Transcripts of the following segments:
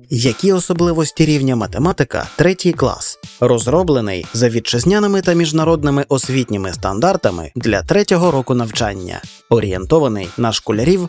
Які особливості рівня математика 3 клас? Розроблений за вітчизняними та міжнародними освітніми стандартами для 3-го року навчання. Орієнтований на школярів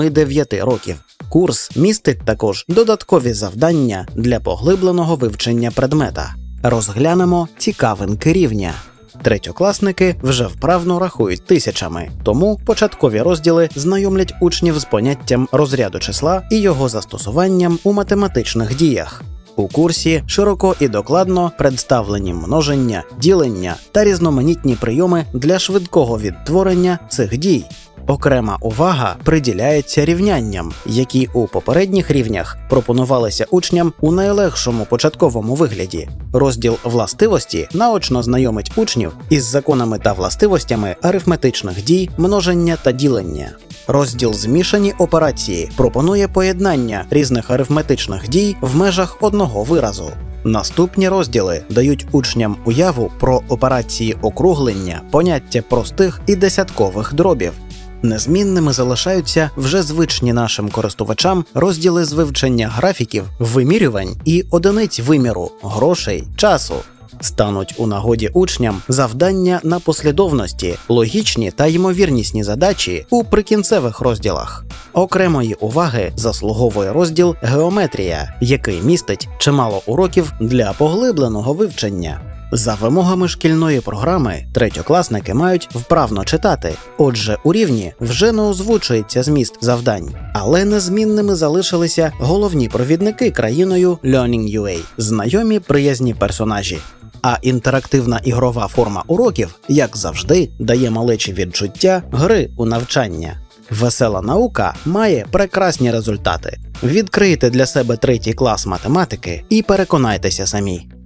8-9 років. Курс містить також додаткові завдання для поглибленого вивчення предмета. Розглянемо цікавинки рівня. Третьокласники вже вправно рахують тисячами, тому початкові розділи знайомлять учнів з поняттям розряду числа і його застосуванням у математичних діях. У курсі широко і докладно представлені множення, ділення та різноманітні прийоми для швидкого відтворення цих дій. Окрема увага приділяється рівнянням, які у попередніх рівнях пропонувалися учням у найлегшому початковому вигляді. Розділ «Властивості» наочно знайомить учнів із законами та властивостями арифметичних дій, множення та ділення. Розділ «Змішані операції» пропонує поєднання різних арифметичних дій в межах одного виразу. Наступні розділи дають учням уяву про операції округлення, поняття простих і десяткових дробів. Незмінними залишаються вже звичні нашим користувачам розділи з вивчення графіків, вимірювань і одиниць виміру, грошей, часу. Стануть у нагоді учням завдання на послідовності, логічні та ймовірнісні задачі у прикінцевих розділах. Окремої уваги заслуговує розділ «Геометрія», який містить чимало уроків для поглибленого вивчення. За вимогами шкільної програми третьокласники мають вправно читати, отже у рівні вже не озвучується зміст завдань. Але незмінними залишилися головні провідники країною Learning.ua – знайомі приязні персонажі. А інтерактивна ігрова форма уроків, як завжди, дає малечі відчуття гри у навчання. Весела наука має прекрасні результати. Відкрийте для себе 3 клас математики і переконайтеся самі.